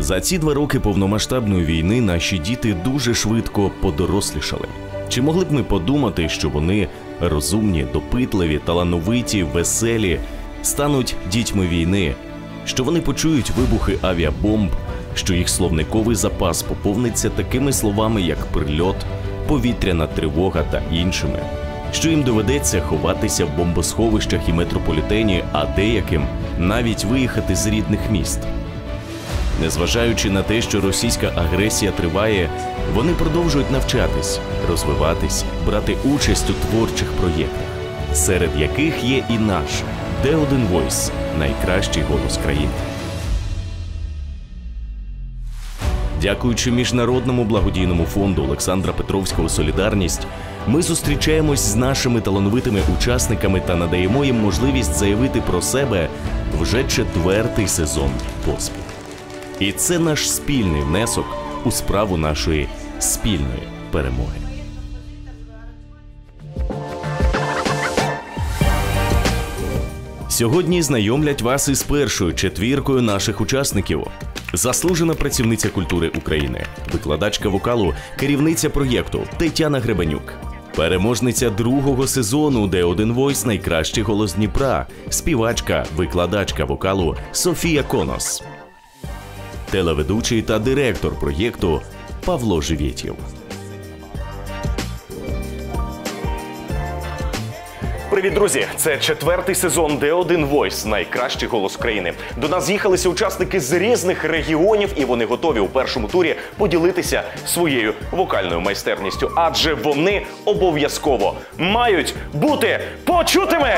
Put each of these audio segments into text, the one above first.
За ці 2 роки повномасштабної війни наші діти дуже швидко подорослішали. Чи могли б ми подумати, що вони розумні, допитливі, талановиті, веселі, стануть дітьми війни, що вони почують вибухи авіабомб, що їх словниковий запас поповниться такими словами, як прильот, повітряна тривога та іншими, що їм доведеться ховатися в бомбосховищах і метрополітені, а деяким навіть виїхати з рідних міст. Незважаючи на те, що російська агресія триває, вони продовжують навчатись, розвиватись, брати участь у творчих проєктах, серед яких є і наш D1 Voice – найкращий голос країни. Дякуючи Міжнародному благодійному фонду Олександра Петровського «Солідарність», ми зустрічаємось з нашими талановитими учасниками та надаємо їм можливість заявити про себе вже 4-й сезон поспіль. І це наш спільний внесок у справу нашої спільної перемоги. Сьогодні знайомлять вас із першою 4-кою наших учасників. Заслужена працівниця культури України, викладачка вокалу, керівниця проєкту Тетяна Гребенюк. Переможниця 2-го сезону D1 Voice «Найкращий голос Дніпра», співачка, викладачка вокалу Софія Конос. Телеведучий та директор проєкту Павло Живєтєв. Привіт, друзі! Це 4-й сезон D1 Voice «Найкращий голос країни». До нас з'їхалися учасники з різних регіонів, і вони готові у першому турі поділитися своєю вокальною майстерністю. Адже вони обов'язково мають бути почутими!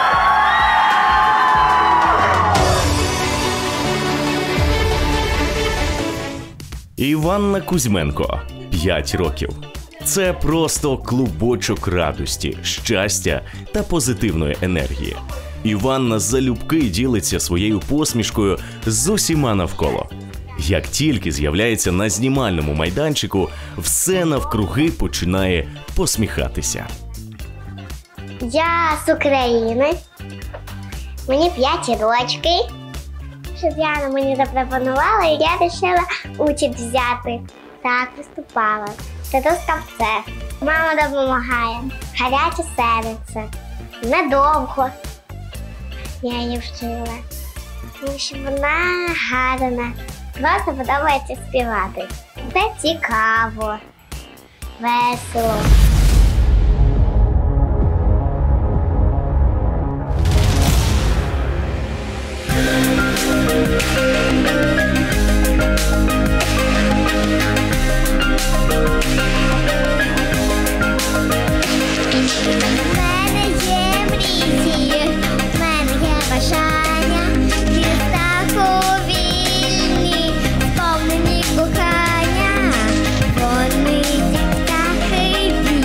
Іванна Кузьменко, 5 років. Це просто клубочок радості, щастя та позитивної енергії. Іванна залюбки ділиться своєю посмішкою з усіма навколо. Як тільки з'являється на знімальному майданчику, все навкруги починає посміхатися. Я з України, мені 5 років. Щоб Яна мені запропонувала, і я вирішила участь взяти. Так, виступала. Татусь кавце. Мама допомагає. Гаряче серце. Недовго я її вчила. Тому що вона гарна. Просто подобається співати. Це цікаво. Весело. Вони птахи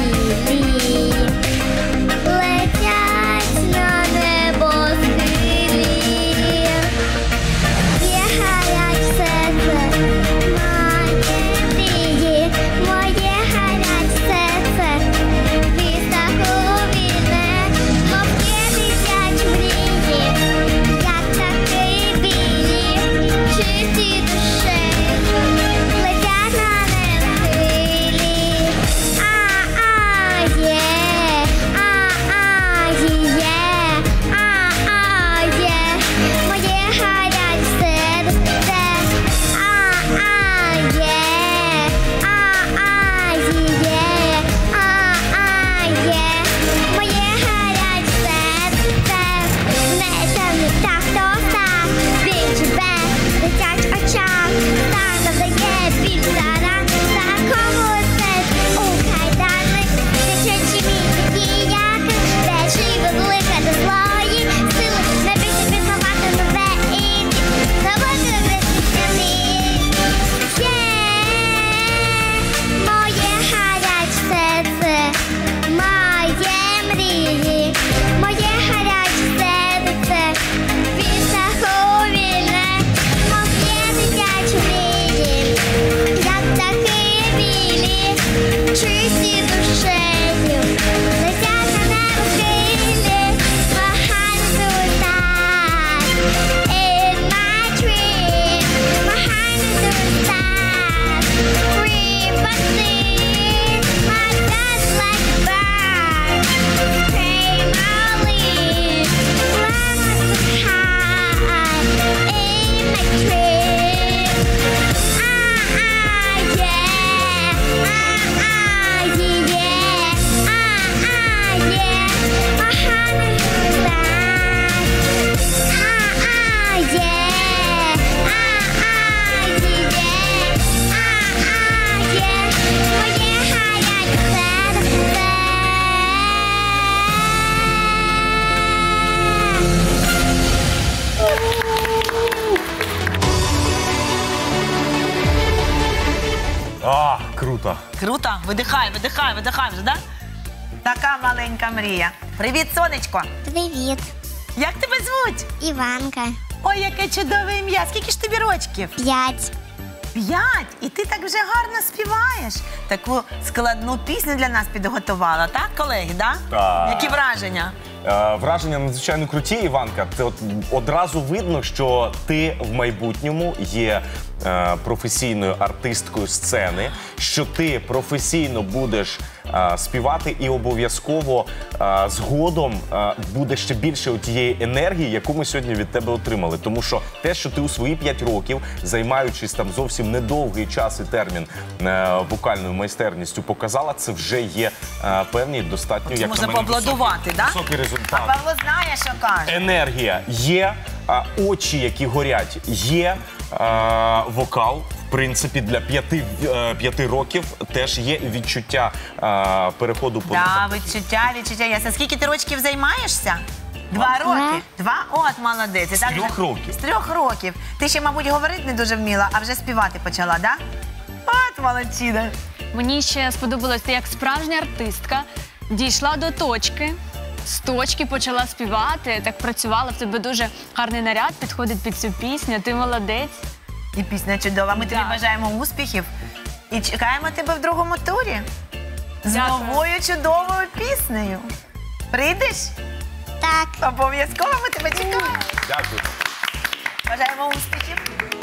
Круто. Круто? Видихай вже, да? Така маленька мрія. Привіт, сонечко. Привіт, Як тебе звуть? Іванка. Ой, яке чудове ім'я. Скільки ж тобі рочків? 5. 5. І ти так вже гарно співаєш. Таку складну пісню для нас підготувала, так, колеги, да? Так. Які враження? Враження надзвичайно круті, Іванка. Це одразу видно, що ти в майбутньому є професійною артисткою сцени, що ти професійно будеш співати і обов'язково згодом буде ще більше тієї енергії, яку ми сьогодні від тебе отримали. Тому що те, що ти у свої 5 років, займаючись там зовсім недовгий час і термін вокальною майстерністю показала, це вже є певні достатньо, як Можна на мене, поаплодувати, так? високий результат. А Павло знає, що каже. Енергія є, очі, які горять, є вокал. В принципі, для 5 років теж є відчуття переходу по... Так, відчуття. Ясно. Скільки ти рочків займаєшся? 2 роки? 2? От, молодець. З 3 років. З 3 років. Ти ще, мабуть, говорити не дуже вміла, а вже співати почала, так? От, молодчина. Мені ще сподобалось, ти як справжня артистка дійшла до точки, з точки почала співати, так працювала, в тебе дуже гарний наряд підходить під цю пісню, ти молодець. І пісня чудова. Ми тобі Так. бажаємо успіхів і чекаємо тебе в другому турі з Дякую. новою чудовою піснею. Прийдеш? Так. Обов'язково ми тебе чекаємо. Дякую. Бажаємо успіхів.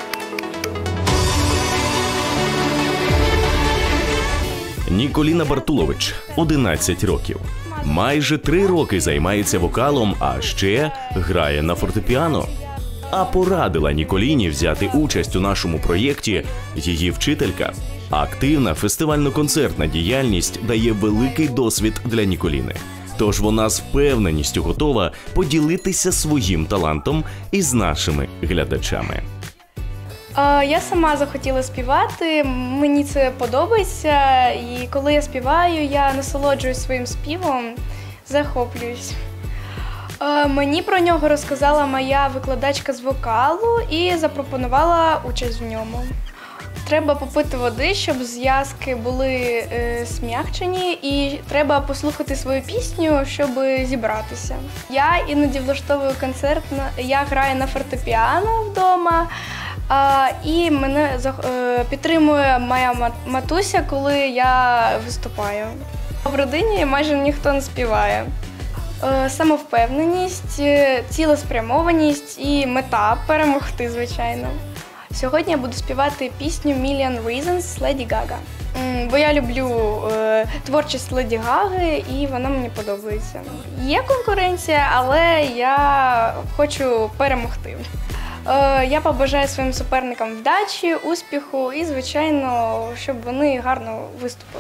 Ніколіна Бартулович, 11 років. Майже 3 роки займається вокалом, а ще грає на фортепіано. А порадила Ніколіні взяти участь у нашому проєкті її вчителька. Активна фестивально-концертна діяльність дає великий досвід для Ніколіни. Тож вона з впевненістю готова поділитися своїм талантом із нашими глядачами. Я сама захотіла співати, мені це подобається, і коли я співаю, я насолоджуюсь своїм співом, захоплююсь. Мені про нього розказала моя викладачка з вокалу і запропонувала участь в ньому. Треба попити води, щоб зв'язки були см'якчені, і треба послухати свою пісню, щоб зібратися. Я іноді влаштовую концерт, я граю на фортепіано вдома, і мене підтримує моя матуся, коли я виступаю. В родині майже ніхто не співає. Самовпевненість, цілеспрямованість і мета перемогти, звичайно. Сьогодні я буду співати пісню «Million Reasons» з Леді Гага. Бо я люблю творчість Леді Гаги і вона мені подобається. Є конкуренція, але я хочу перемогти. Я побажаю своїм суперникам вдачі, успіху і, звичайно, щоб вони гарно виступили.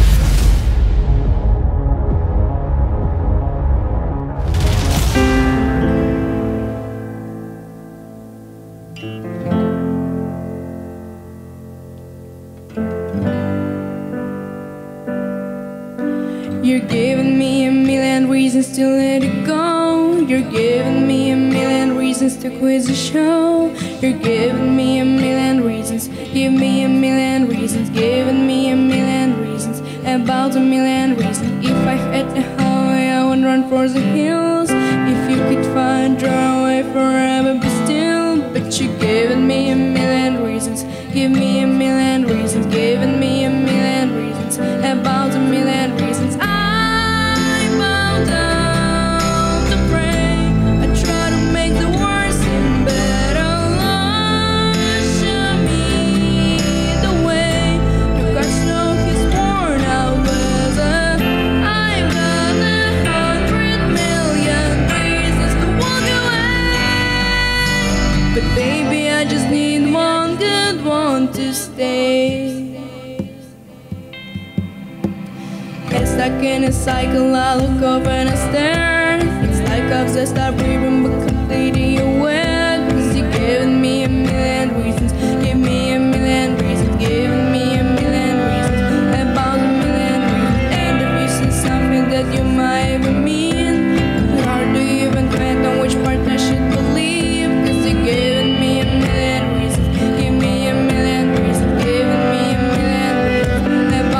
You're giving me a million reasons to let it go. You're giving me a million reasons to quit the show. You're giving me a million reasons. Give me a million reasons. Giving me a million reasons. About a million reasons. If I had a highway, I would run for the hills. If you could find your way forever, be still. But you're giving me a million reasons. Give me a million reasons. Giving me a million reasons. About a million reasons. I bow down to pray. I try to make the world seem better. Lord, show me the way. You guys know He's worn out weather. I've got 100 million reasons to walk away. But baby, I just need one good one to stay. Get stuck in a cycle, I look over and I stare. It's like I've just stopped breathing but completely aware. Cause you're giving me a million reasons. Give me a million reasons. Giving me a million reasons. About a million reasons. And if you see something that you might even mean, it's hard to even depend on which part I should believe. Cause you're giving me a million reasons. Give me a million reasons. Giving me a million reasons.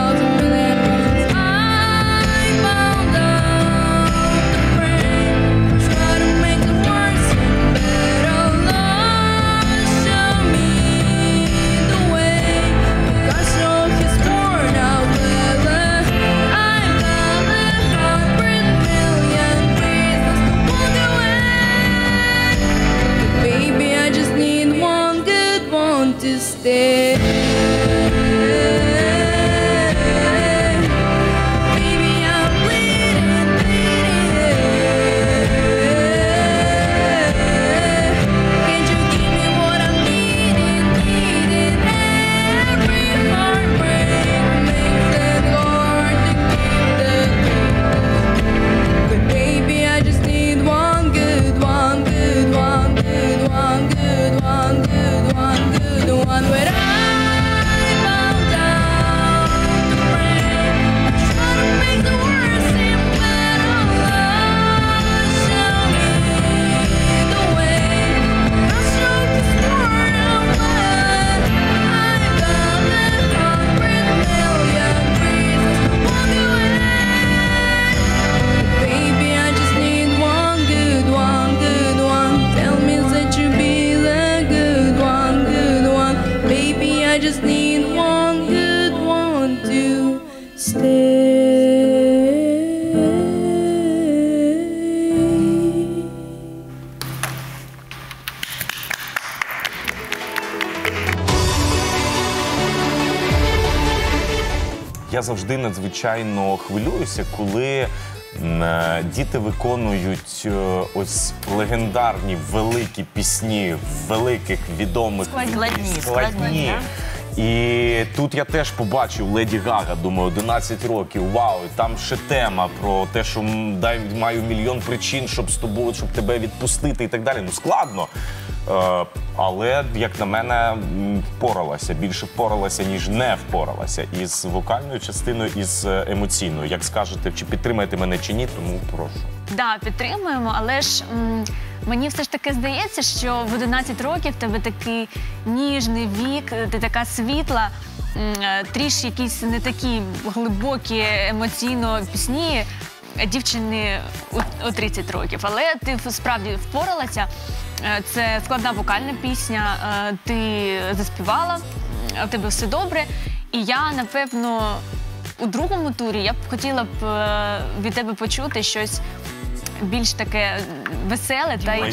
я завжди надзвичайно хвилююся, коли діти виконують ось легендарні великі пісні великих відомих Складні. І тут я теж побачив Леді Гага, думаю, 11 років, вау, і там ще тема про те, що маю мільйон причин, щоб з тобою, щоб тебе відпустити і так далі. Ну, складно. Але, як на мене, впоралася, більше впоралася, ніж не впоралася із вокальною частиною, із емоційною. Як скажете, чи підтримаєте мене, чи ні, тому прошу. Да, підтримуємо, але ж мені все ж таки здається, що в 11 років в тебе такий ніжний вік, ти така світла, трішки якісь не такі глибокі емоційно пісні дівчини у 30 років. Але ти справді впоралася, це складна вокальна пісня, ти заспівала, у тебе все добре. І я, напевно, у другому турі я б хотіла від тебе почути щось більш таке веселе та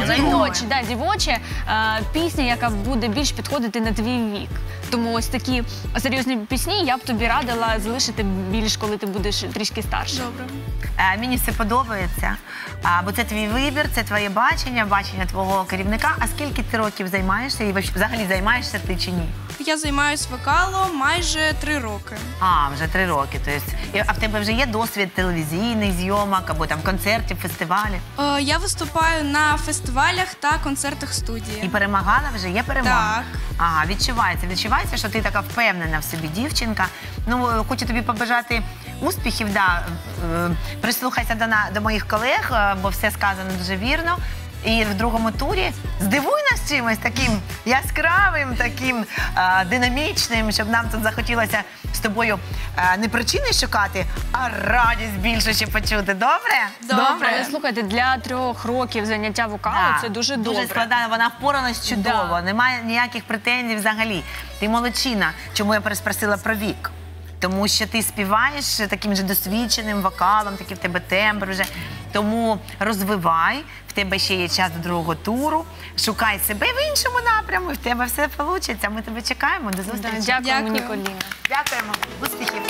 дівоче, пісня, яка буде більш підходити на твій вік. Тому ось такі серйозні пісні я б тобі радила залишити більш, коли ти будеш трішки старше. Добре. Мені все подобається, бо це твій вибір, це твоє бачення твого керівника. А скільки ти років займаєшся і взагалі займаєшся ти чи ні? Я займаюся вокалом майже 3 роки. Вже 3 роки. А в тебе вже є досвід телевізійних зйомок або там концертів, фестивалів? Я виступаю на фестивалях та концертах студії. І перемагала вже? Є перемога? Так. Відчувається, що ти така впевнена в собі дівчинка. Ну, хочу тобі побажати успіхів, прислухайся до моїх колег, бо все сказано дуже вірно. І в другому турі здивуй нас чимось таким яскравим, таким динамічним, щоб нам тут захотілося з тобою не причини шукати, а радість більше ще почути. Добре? Але слухайте, для 3 років заняття вокалу це дуже добре. Дуже складно, вона впоралась чудово, немає ніяких претензій взагалі. Ти молодчина. Чому я переспросила про вік? Тому що ти співаєш таким же досвідченим вокалом, такий в тебе тембр вже. Тому розвивай, в тебе ще є час до другого туру, шукай себе в іншому напряму, і в тебе все вийде. Ми тебе чекаємо. До зустрічі. Дякуємо, Ніколіна. Дякуємо. Успіхів.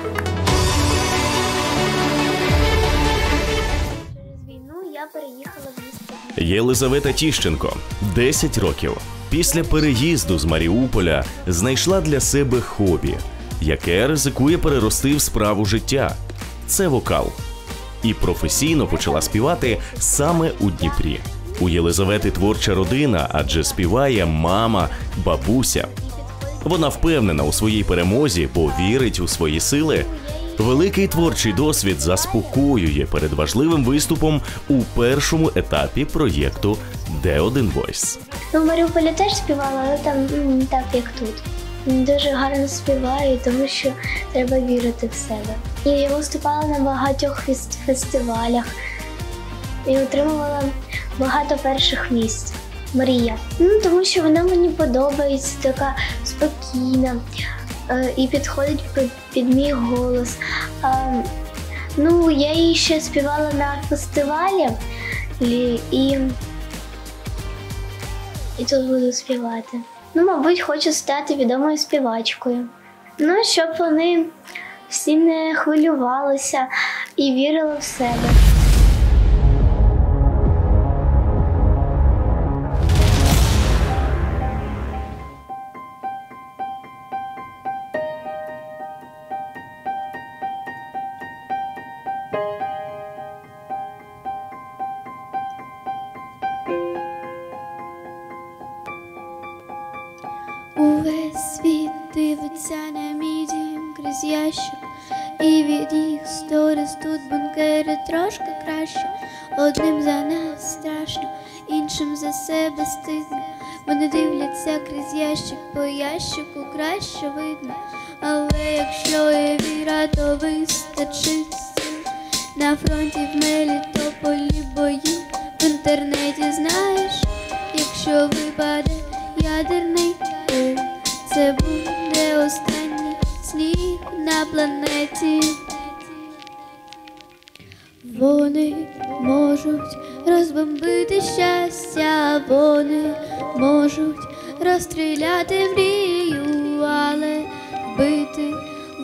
Через війну я переїхала в місто. Єлизавета Тіщенко, 10 років. Після переїзду з Маріуполя знайшла для себе хобі, яке ризикує перерости в справу життя. Це вокал. І професійно почала співати саме у Дніпрі. У Єлизавети творча родина, адже співає мама, бабуся. Вона впевнена у своїй перемозі, бо вірить у свої сили. Великий творчий досвід заспокоює перед важливим виступом у першому етапі проєкту «Де1 Voice». В Маріуполі теж співала, але там так, як тут. Дуже гарно співаю, тому що треба вірити в себе. І я виступала на багатьох фестивалях і отримувала багато перших місць. Мрія. Тому що вона мені подобається, така спокійна і підходить під мій голос. Я її ще співала на фестивалі і тут буду співати. Мабуть, хочу стати відомою співачкою. Щоб вони всі не хвилювалися і вірили в себе. Увесь світ дивиться на мій дім крізь ящик, і від їх сторіс тут бункери трошки краще. Одним за нас страшно, іншим за себе стидно. Вони дивляться крізь ящик, по ящику краще видно. Але якщо є віра, то вистачить сил. На фронті в Мелітополі бої, в інтернеті знаєш, якщо випаде ядерний пил, це буде останній сніг на планеті. Вони можуть розбомбити щастя, вони можуть розстріляти мрію, але вбити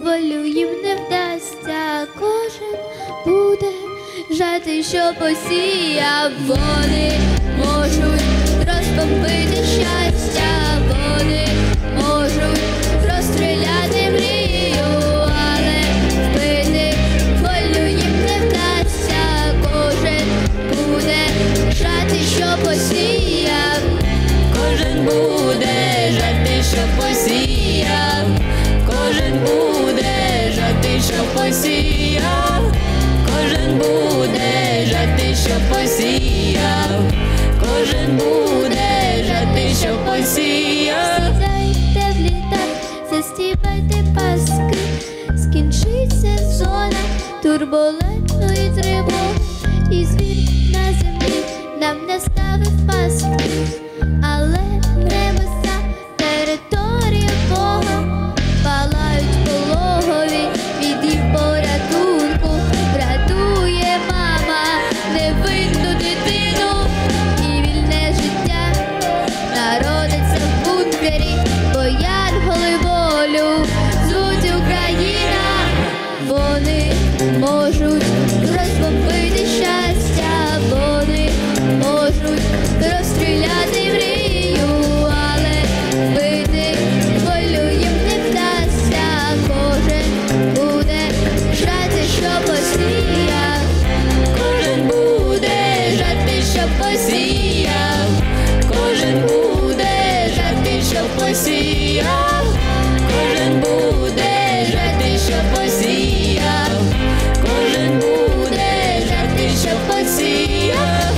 волю їм не вдасться. Кожен буде жати, що посіяв. Вони можуть розбомбити щастя, вони можуть розстріляти мрію, але вбити волю їм не вдасться. Кожен буде жати, що посіяв. Кожен буде жати, що посіяв. Кожен буде жати, що посіяв. Кожен буде жати, що посіяв. Кожен буде жати, що посіяв. Сідайте в літак, застібайте паски. Скінчиться зона турбулентної тривоги. І звір на землі нам не ставив паски. Але небеса, територія Бога, палають пологові від їх порятунку. Врятує мама невинну дитину, і вільне життя народиться в бункері, бо янголи волю звуть Україна. Вони можуть розбомбити щастя, вони можуть розстріляти мрію, але вбити волю їм не вдасться. Кожен буде жати, що посіяв. Кожен буде жати, що посіяв. Кожен буде жати, що посіяв. Кожен буде жати, що посіяв. Кожен буде жати, що посіяв.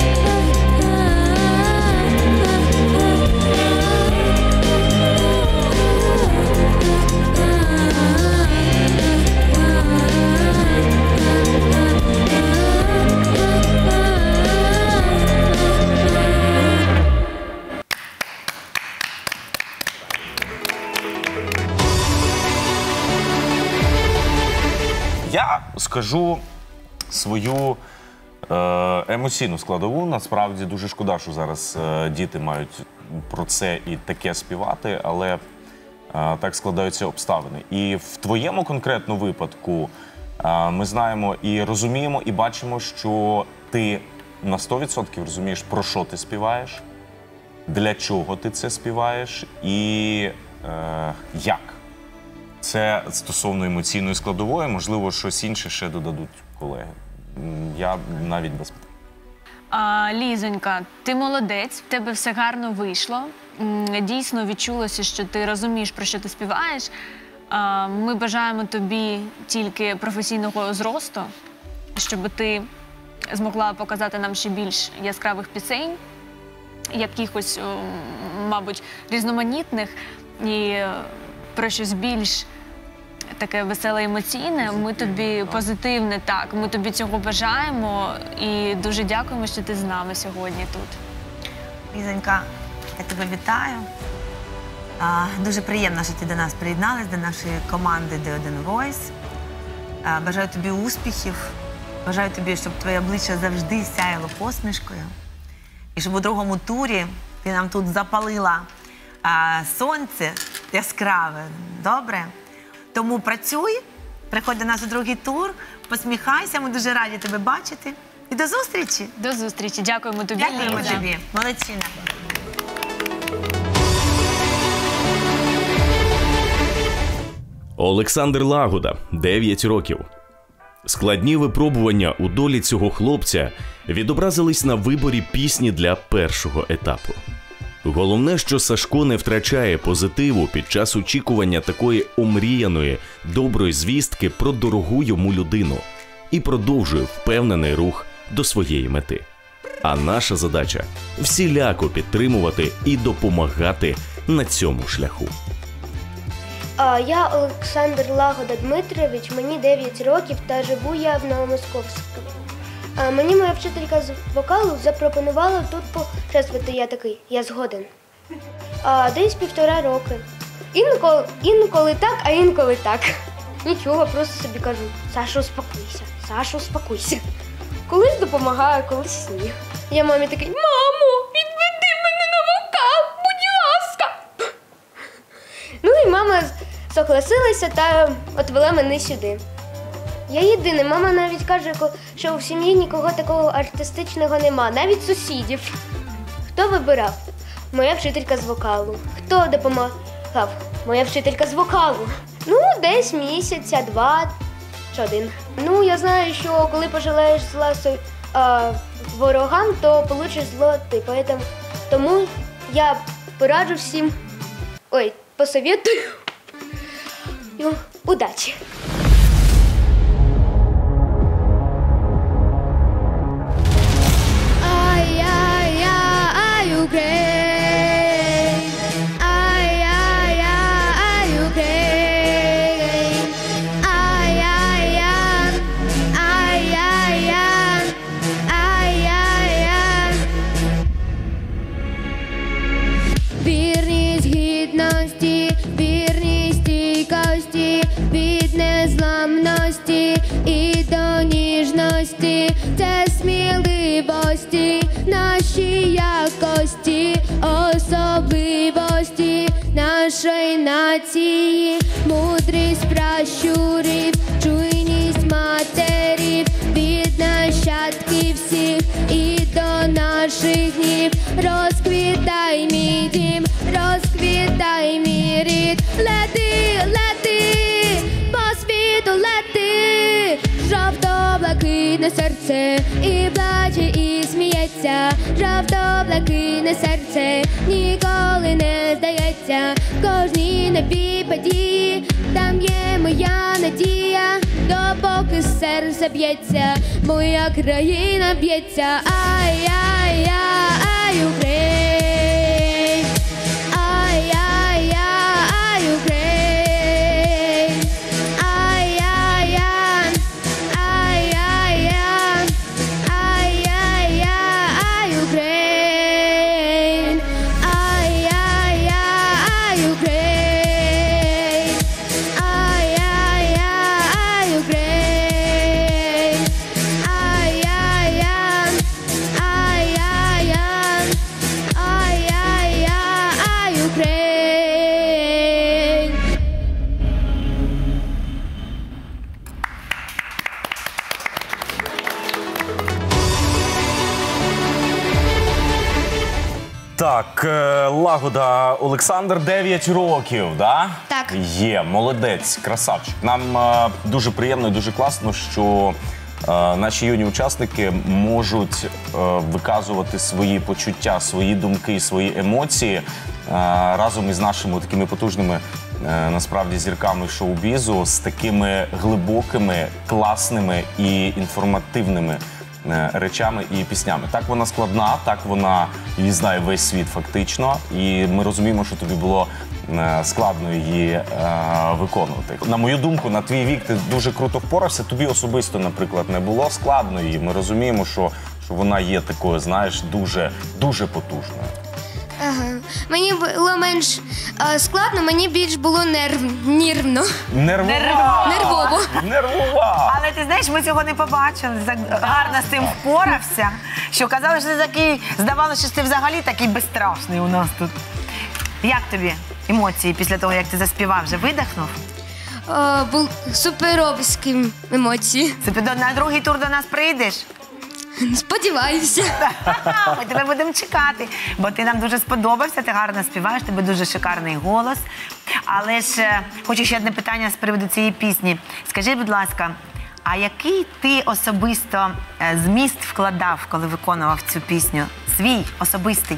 Я скажу свою емоційну складову. Насправді дуже шкода, що зараз діти мають про це і таке співати, але так складаються обставини. І в твоєму конкретному випадку ми знаємо і розуміємо, і бачимо, що ти на 100% розумієш, про що ти співаєш, для чого ти це співаєш і як. Це стосовно емоційної складової, можливо, щось інше ще додадуть колеги. Я навіть без питань. Лізонька, ти молодець, в тебе все гарно вийшло. Дійсно відчулося, що ти розумієш, про що ти співаєш. Ми бажаємо тобі тільки професійного зросту, щоб ти змогла показати нам ще більш яскравих пісень, якихось, мабуть, різноманітних і про щось більш таке веселе, емоційне. Ми тобі позитивне, так, ми тобі цього бажаємо і дуже дякуємо, що ти з нами сьогодні тут. Лізонька, я тебе вітаю. Дуже приємно, що ти до нас приєдналась, до нашої команди D1 Voice. Бажаю тобі успіхів, бажаю тобі, щоб твоє обличчя завжди сяяло посмішкою. І щоб у другому турі ти нам тут запалила сонце яскраве, добре? Тому працюй, приходь до нас у другий тур, посміхайся, ми дуже раді тебе бачити. І до зустрічі! До зустрічі, дякуємо тобі, Дякуємо Ліза. тобі, молодчина! Олександр Лагода, 9 років. Складні випробування у долі цього хлопця відобразились на виборі пісні для першого етапу. Головне, що Сашко не втрачає позитиву під час очікування такої омріяної, доброї звістки про дорогу йому людину і продовжує впевнений рух до своєї мети. А наша задача – всіляко підтримувати і допомагати на цьому шляху. Я Олександр Лагода Дмитрович, мені 9 років та живу я в Новомосковську. Мені моя вчителька з вокалу запропонувала тут почествувати. Я такий, я згоден. Десь 1,5 роки. Інколи так, а інколи так. Нічого, просто собі кажу, Саша, успокойся, Саша, успокойся. Колись допомагаю, колись ні. Я мамі такий, мамо, відведи мене на вокал, будь ласка. Ну і мама согласилася та отвела мене сюди. Я єдиний. Мама навіть каже, що в сім'ї нікого такого артистичного нема, навіть сусідів. Хто вибирав? Моя вчителька з вокалу. Хто допомагав? Моя вчителька з вокалу. Ну, десь місяця, 2 чи 1. Ну, я знаю, що коли пожелаєш зла ворогам, то получиш зло ти. Тому я пораджу всім, посоветую. Удачі! Вірність гідності, вірність стійкості, від незламності і до ніжності, це сміливості, наші якості, особливості нашої нації, мудрість пращурів, чуйність матерів, від нащадків всіх і до наших днів. Розквітай мій дім, розквітай мій рід, лети, лети, по світу лети, жовто-блакитне серце і плаче, і сміється, жовто-блакитне серце ніколи не здається, в кожній новій події там є моя надія, допоки серце б'ється, моя країна б'ється, ай-яй-яй, Україн, ай-яй-яй, Україн, ай-яй-яй, ай-яй-яй, ай-яй-яй, Україн, ай-яй-яй, Україн, ай-яй-яй, Україн, ай-яй-яй, ай-яй-яй, ай-яй-яй, Україн. Так, Лагода Олександр, 9 років, да? Так. Є, молодець, красавчик. Нам дуже приємно і дуже класно, що наші юні учасники можуть виказувати свої почуття, свої думки, свої емоції разом із нашими такими потужними, насправді, зірками шоу-бізу, з такими глибокими, класними і інформативними речами і піснями. Так вона складна, так вона, її знає весь світ фактично, і ми розуміємо, що тобі було складно її виконувати. На мою думку, на твій вік ти дуже круто впорався, тобі особисто, наприклад, не було складно її. Ми розуміємо, що вона є такою, знаєш, дуже, дуже потужною. Ага. Мені було менш складно, мені більш було нервно. Нервово. Нервова! Але ти знаєш, ми цього не побачили. Так гарно з цим впорався, що казали, що ти такий, здавалося, що ти взагалі такий безстрашний у нас тут. Як тобі емоції після того, як ти заспівав, вже видихнув? Був суперовські емоції. На другий тур до нас прийдеш? Сподіваюся. Ми тебе будемо чекати, бо ти нам дуже сподобався, ти гарно співаєш, тебе дуже шикарний голос. Але ж хочу ще одне питання з приводу цієї пісні. Скажи, будь ласка, а який ти особисто зміст вкладав, коли виконував цю пісню? Свій, особистий?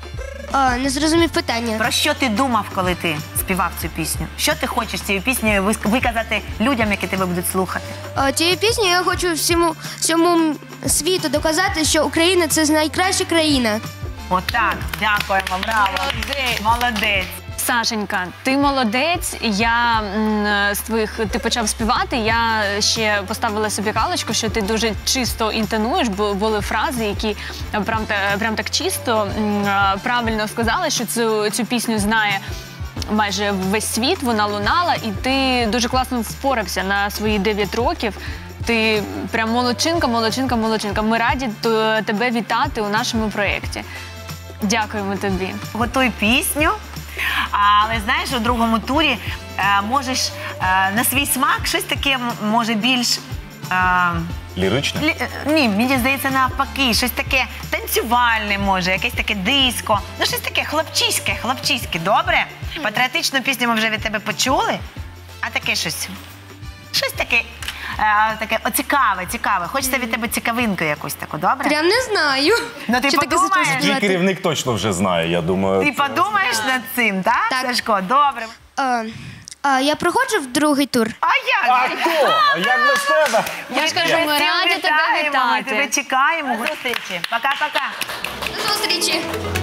Не зрозумів питання. Про що ти думав, коли ти співав цю пісню? Що ти хочеш цією піснею виказати людям, які тебе будуть слухати? Цією піснею я хочу всьому світу доказати, що Україна – це найкраща країна. Отак, дякуємо, браво. Молодець. Сашенька, ти молодець. Я з твоїх ти почав співати. Я ще поставила собі галочку, що ти дуже чисто інтонуєш, бо були фрази, які прям так чисто, правильно сказали, що цю пісню знає майже весь світ, вона лунала, і ти дуже класно впорався на свої 9 років. Ти прям молодчинка, молодчинка, молодчинка. Ми раді тебе вітати у нашому проєкті. Дякуємо тобі. Готуй пісню. Але знаєш, у другому турі можеш на свій смак щось таке, може, більш... Лірично? Ні, мені здається, навпаки, щось таке танцювальне, може, якесь таке диско. Ну, щось таке хлопчиське, добре? Патріотичну пісню ми вже від тебе почули, а таке щось таке, цікаве. Хочеться від тебе цікавинку якусь таку, добре? Прям не знаю. Ну, ти Що таке подумаєш? зачем Твій керівник точно вже знає, я думаю. Ти подумаєш над цим, так, Сашко? Добре. Я проходжу в другий тур. А як? А як без тебе? Я ж кажу, ми раді тебе Ми вітати. тебе чекаємо. До зустрічі. Пока-пока. До зустрічі.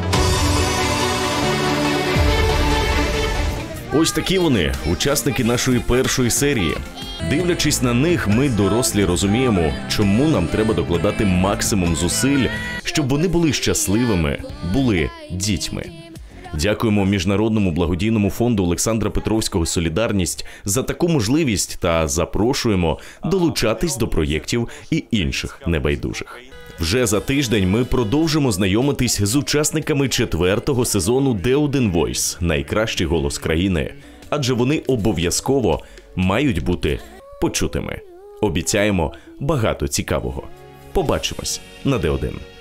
Ось такі вони, учасники нашої першої серії. Дивлячись на них, ми, дорослі, розуміємо, чому нам треба докладати максимум зусиль, щоб вони були щасливими, були дітьми. Дякуємо Міжнародному благодійному фонду Олександра Петровського «Солідарність» за таку можливість та запрошуємо долучатись до проєктів і інших небайдужих. Вже за тиждень ми продовжимо знайомитись з учасниками 4-го сезону «D1 Voice» – найкращий голос країни, адже вони обов'язково мають бути почутими. Обіцяємо багато цікавого. Побачимось на D1.